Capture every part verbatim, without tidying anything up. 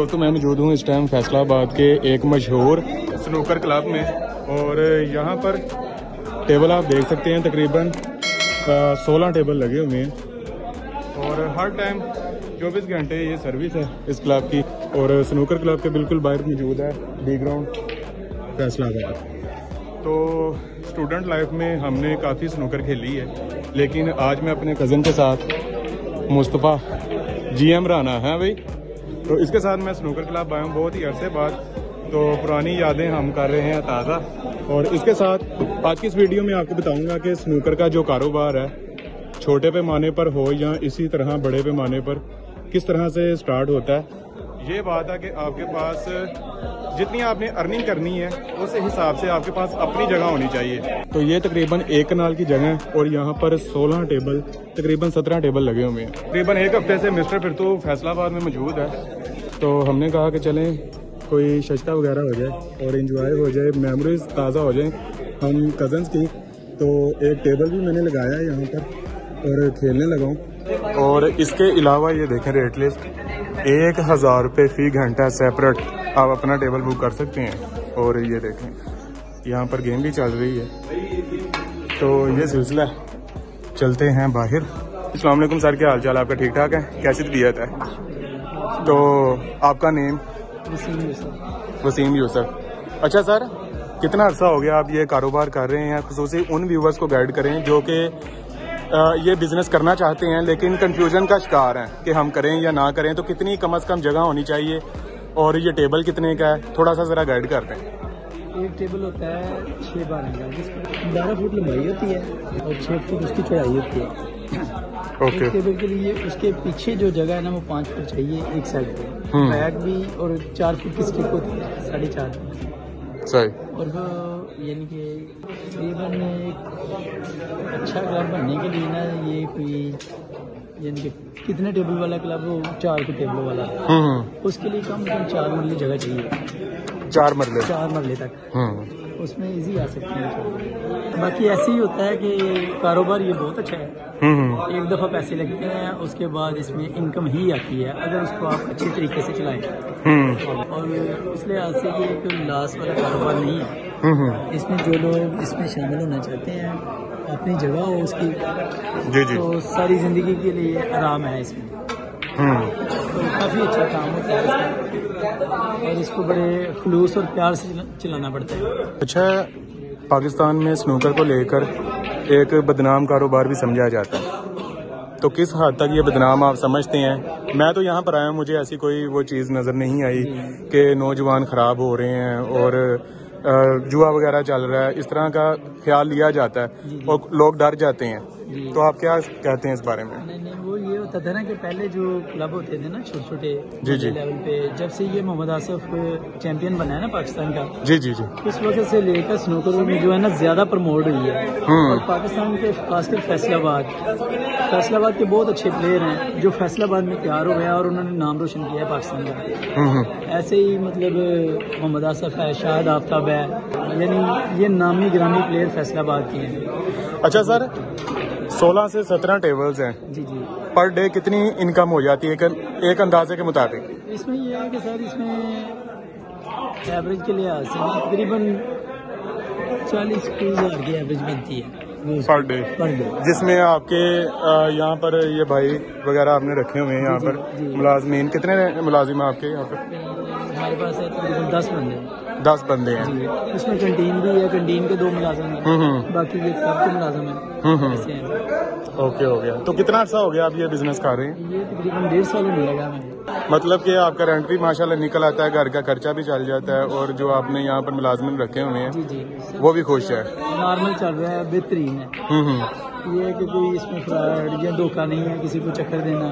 दोस्तों, मैं मौजूद हूँ इस टाइम फैसलाबाद के एक मशहूर स्नूकर क्लब में और यहाँ पर टेबल आप देख सकते हैं तकरीबन सोलह टेबल लगे हुए हैं और हर टाइम चौबीस घंटे ये सर्विस है इस क्लब की। और स्नूकर क्लब के बिल्कुल बाहर मौजूद है डी ग्राउंड फैसलाबाद। तो स्टूडेंट लाइफ में हमने काफ़ी स्नूकर खेली है, लेकिन आज मैं अपने कज़न के साथ मुस्तफ़ा जी एम राना है भाई, तो इसके साथ मैं स्नूकर क्लब आया हूँ बहुत ही अरसे बाद। तो पुरानी यादें हम कर रहे हैं ताज़ा। और इसके साथ आज की इस वीडियो में आपको बताऊंगा कि स्नूकर का जो कारोबार है छोटे पैमाने पर हो या इसी तरह बड़े पैमाने पर किस तरह से स्टार्ट होता है। ये बात है कि आपके पास जितनी आपने अर्निंग करनी है उस हिसाब से आपके पास अपनी जगह होनी चाहिए। तो ये तकरीबन एक कनाल की जगह है और यहाँ पर सोलह टेबल तकरीबन सत्रह टेबल लगे हुए हैं। तकरीबन एक हफ्ते से मिस्टर फिरतू फैसलाबाद में मौजूद है, तो हमने कहा कि चलें कोई सस्ता वगैरह हो जाए और एंजॉय हो जाए, मेमोरीज ताज़ा हो जाए हम कज़न्स की। तो एक टेबल भी मैंने लगाया है यहाँ पर और खेलने लगा हूँ। और इसके अलावा ये देखें रेट लिस्ट, एक हज़ार रुपये फ़ी घंटा सेपरेट आप अपना टेबल बुक कर सकते हैं। और ये देखें यहाँ पर गेम भी चल रही है। तो ये सिलसिला, चलते हैं बाहर। अस्सलाम वालेकुम सर, क्या हाल चाल आपका? ठीक ठाक है? कैसी तबीयत है? तो आपका नेम? वसीम यूसुफ। अच्छा सर, कितना अर्सा हो गया आप ये कारोबार कर रहे हैं? खुसूसी उन व्यूवर्स को गाइड करें जो कि ये बिजनेस करना चाहते हैं लेकिन कंफ्यूजन का शिकार हैं कि हम करें या ना करें। तो कितनी कम से कम जगह होनी चाहिए और ये टेबल कितने का है, थोड़ा सा जरा गाइड करते हैं। एक टेबल होता है छः बारह का, जिसमें बारह फुट लंबाई होती है और छः फुट उसकी चौड़ाई होती है। ओके। एक टेबल के लिए उसके पीछे जो जगह है ना वो पाँच फुट चाहिए एक साइड पे, बैक भी, और चार फुट की स्टिक होती है, साढ़े चार फुट। सही। और वो यानी कि तकरीबन एक अच्छा क्लब बनने के लिए ना ये कोई यानी कि कितने टेबल वाला क्लब हो, चार को टेबल वाला, उसके लिए कम से कम चार मरले जगह चाहिए। चार मरले चार मरले तक उसमें इजी आ सकते हैं। बाकी ऐसे ही होता है कि कारोबार ये बहुत अच्छा है, एक दफ़ा पैसे लगते हैं उसके बाद इसमें इनकम ही आती है अगर उसको आप अच्छे तरीके से चलाएं। और इस लिहाज से ये एक लॉस वाला कारोबार नहीं है। इसमें जो लोग इसमें शामिल होना चाहते हैं, अपनी जगह हो उसकी, जी जी, तो सारी जिंदगी के लिए आराम है इसमें। तो काफ़ी अच्छा काम होता है इसमें और इसको बड़े खलूस और प्यार से चलाना पड़ता है। अच्छा, पाकिस्तान में स्नूकर को लेकर एक बदनाम कारोबार भी समझा जाता है, तो किस हद तक ये बदनाम आप समझते हैं? मैं तो यहाँ पर आया हूँ, मुझे ऐसी कोई वो चीज़ नज़र नहीं आई कि नौजवान ख़राब हो रहे हैं और जुआ वगैरह चल रहा है, इस तरह का ख्याल लिया जाता है और लोग डर जाते हैं। तो आप क्या कहते हैं इस बारे में? नहीं नहीं, वो ये होता था ना कि पहले जो क्लब होते थे ना छोटे छोटे जी जी लेवल पे, जब से ये मोहम्मद आसिफ चैंपियन बना है ना पाकिस्तान का, जी जी जी, उस वजह से लेकर स्नूकर में जो है ना ज्यादा प्रमोट हुई है। और पाकिस्तान के खासकर फैसलाबाद फैसलाबाद के बहुत अच्छे प्लेयर हैं जो फैसलाबाद में तैयार हो गए और उन्होंने नाम रोशन किया है पाकिस्तान का। ऐसे ही मतलब मोहम्मद आसिफ है, शाहिद आफ्ताब है, यानी ये नामी गिरामी प्लेयर फैसलाबाद के हैं। अच्छा सर, सोलह से सत्रह टेबल्स हैं जी जी, पर डे कितनी इनकम हो जाती है एक, एक अंदाजे के मुताबिक? इसमें यह है कि सर इसमें एवरेज के लिहाज से तकरीबन चालीस हजार की एवरेज बनती है पर डे पर डे, जिसमें आपके यहाँ पर ये भाई वगैरह आपने रखे हुए हैं यहाँ पर मुलाजमीन। कितने मुलाजिम हैं आपके यहाँ पर? हमारे पास है तकरीबन दस बंदे दस बंदे हैं। इसमें कैंटीन भी है, कैंटीन के दो मुलाजिम हैं, बाकी ये क्लब के मुलाजिम हैं। ओके, हो गया। तो कितना अर्सा हो गया आप ये बिजनेस कर रहे हैं? ये तकरीबन डेढ़ साल नहीं लगा हमें। मतलब कि आपका रेंट भी माशाल्लाह निकल आता है, घर का खर्चा भी चल जाता है और जो आपने यहाँ पर मुलाजमिन रखे हुए हैं जी जी वो भी खुश है, नॉर्मल चल रहा है, बेहतरीन है। ये है कि कोई इसमें फ्रॉड या धोखा नहीं है, किसी को चक्कर देना,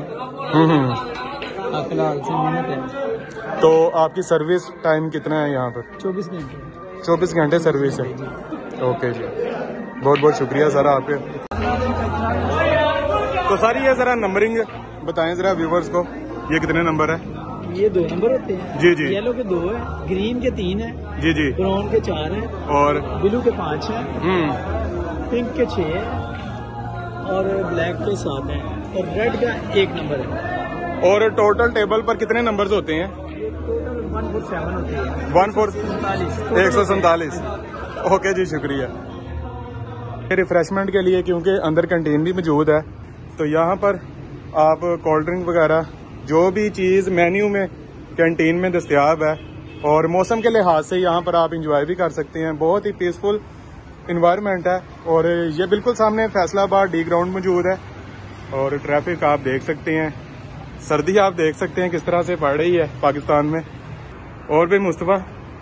फिलहाल से मेहनत है। तो आपकी सर्विस टाइम कितना है यहाँ पर? चौबीस घंटे चौबीस घंटे सर्विस है। ओके जी, बहुत बहुत शुक्रिया सर आपके। तो सारी ये जरा नंबरिंग बताएं जरा व्यूवर्स को, ये कितने नंबर है? ये दो नंबर होते हैं। जी जी, येलो के दो है, ग्रीन के तीन है, जी जी, ब्राउन के चार है और ब्लू के पाँच है, पिंक के छः है और ब्लैक के सात है और रेड का एक नंबर है। और टोटल टेबल पर कितने नंबर्स होते हैं? ये टोटल वन फोर सेवन होती है। वन फोर सैंतालीस एक सौ सैंतालीस। ओके जी, शुक्रिया। रिफ्रेशमेंट के लिए क्योंकि अंदर कैंटीन भी मौजूद है, तो यहाँ पर आप कोल्ड ड्रिंक वगैरह जो भी चीज़ मेन्यू में कैंटीन में दस्तयाब है, और मौसम के लिहाज से यहाँ पर आप इंजॉय भी कर सकते हैं। बहुत ही पीसफुल इन्वायरमेंट है। और ये बिल्कुल सामने फैसलाबाद डी ग्राउंड मौजूद है, और ट्रैफिक आप देख सकते हैं, सर्दी आप देख सकते हैं किस तरह से पड़ रही है पाकिस्तान में। और भी मुस्तफ़ा,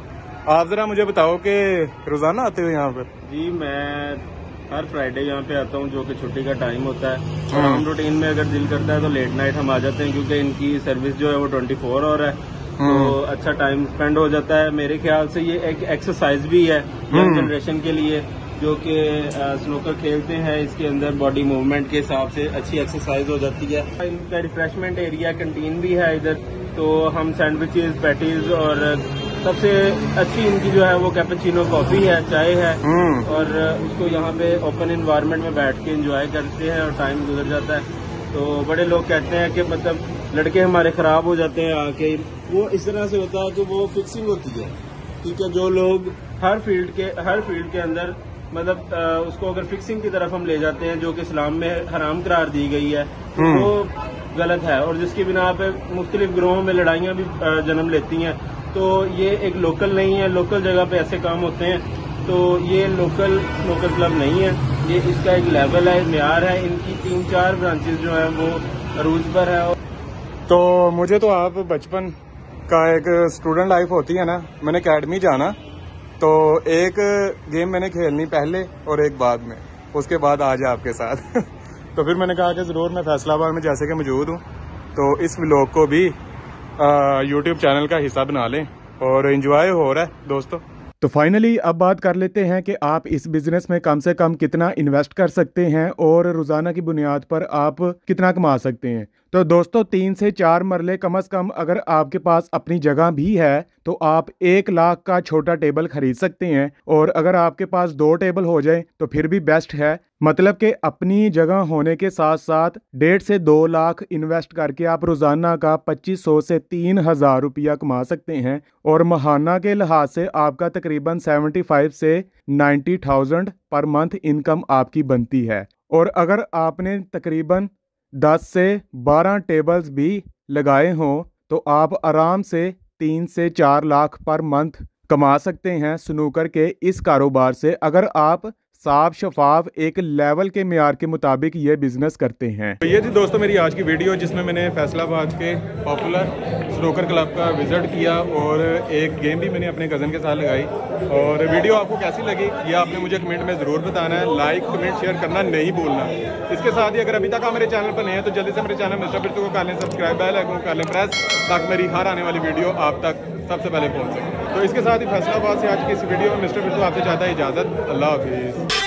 आप ज़रा मुझे बताओ कि रोज़ाना आते हो यहाँ पर? जी, मैं हर फ्राइडे यहाँ पे आता हूँ, जो कि छुट्टी का टाइम होता है। और हम रूटीन में अगर दिल करता है तो लेट नाइट हम आ जाते हैं, क्योंकि इनकी सर्विस जो है वो ट्वेंटी फोर आवर है, तो अच्छा टाइम स्पेंड हो जाता है। मेरे ख्याल से ये एक एक्सरसाइज भी है यंग जनरेशन के लिए, जो कि स्नूकर खेलते हैं, इसके अंदर बॉडी मूवमेंट के हिसाब से अच्छी एक्सरसाइज हो जाती है। इनका रिफ्रेशमेंट एरिया कैंटीन भी है इधर, तो हम सैंडविचेस, पैटीज, और सबसे अच्छी इनकी जो है वो कैपेचिनो कॉफी है, चाय है, और उसको यहाँ पे ओपन एनवायरनमेंट में बैठ के एंजॉय करते हैं और टाइम गुजर जाता है। तो बड़े लोग कहते हैं कि मतलब लड़के हमारे खराब हो जाते हैं आके, वो इस तरह से होता है कि वो फिक्सिंग होती है। ठीक है, जो लोग हर फील्ड के हर फील्ड के अंदर मतलब आ, उसको अगर फिक्सिंग की तरफ हम ले जाते हैं, जो कि इस्लाम में हराम करार दी गई है, तो वो गलत है, और जिसकी बिना पे मुख्तलिफ ग्रोहों में लड़ाइयाँ भी जन्म लेती हैं। तो ये एक लोकल नहीं है, लोकल जगह पे ऐसे काम होते हैं, तो ये लोकल स्नूकर क्लब नहीं है, ये इसका एक लेवल है, म्यार है। इनकी तीन चार ब्रांचेस जो है वो अरूज पर है। तो मुझे तो आप बचपन का एक स्टूडेंट लाइफ होती है ना, मैंने अकेडमी जाना, तो एक गेम मैंने खेलनी पहले और एक बाद में, उसके बाद आज आपके साथ तो फिर मैंने कहा कि ज़रूर मैं फैसलाबाद में जैसे कि मौजूद हूँ, तो इस व्लॉग को भी यूट्यूब चैनल का हिस्सा बना लें, और एंजॉय हो रहा है दोस्तों। तो फाइनली अब बात कर लेते हैं कि आप इस बिजनेस में कम से कम कितना इन्वेस्ट कर सकते हैं और रोजाना की बुनियाद पर आप कितना कमा सकते हैं। तो दोस्तों, तीन से चार मरले कम से कम अगर आपके पास अपनी जगह भी है तो आप एक लाख का छोटा टेबल खरीद सकते हैं, और अगर आपके पास दो टेबल हो जाए तो फिर भी बेस्ट है। मतलब कि अपनी जगह होने के साथ साथ डेढ़ से दो लाख इन्वेस्ट करके आप रोजाना का पच्चीस सौ से तीन हजार रुपया कमा सकते हैं, और महाना के लिहाज से आपका तकरीबन सेवेंटी फाइव से नाइन्टी थाउजेंड पर मंथ इनकम आपकी बनती है। और अगर आपने तकरीबन दस से बारह टेबल्स भी लगाए हों तो आप आराम से तीन से चार लाख पर मंथ कमा सकते हैं स्नूकर के इस कारोबार से, अगर आप साफ शफाफ एक लेवल के मेयार के मुताबिक ये बिजनेस करते हैं। तो ये थी दोस्तों मेरी आज की वीडियो, जिसमें मैंने फैसलाबाद के पॉपुलर स्नूकर क्लब का विजिट किया, और एक गेम भी मैंने अपने कज़न के साथ लगाई। और वीडियो आपको कैसी लगी ये आपने मुझे कमेंट में ज़रूर बताना है, लाइक कमेंट शेयर करना नहीं भूलना। इसके साथ ही अगर अभी तक आप मेरे चैनल पर नहीं है तो जल्दी से मेरे चैनल मिस्टर बिट्टू को कर लें सब्सक्राइब, बेल आइकन को कर लें प्रेस, ताकि मेरी हर आने वाली वीडियो आप तक सबसे पहले पहुँच सके। तो इसके साथ ही फैसलाबाद से आज की इस वीडियो में मिस्टर बिट्टू आपसे चाहता है इजाज़त। अल्लाह हाफिज़।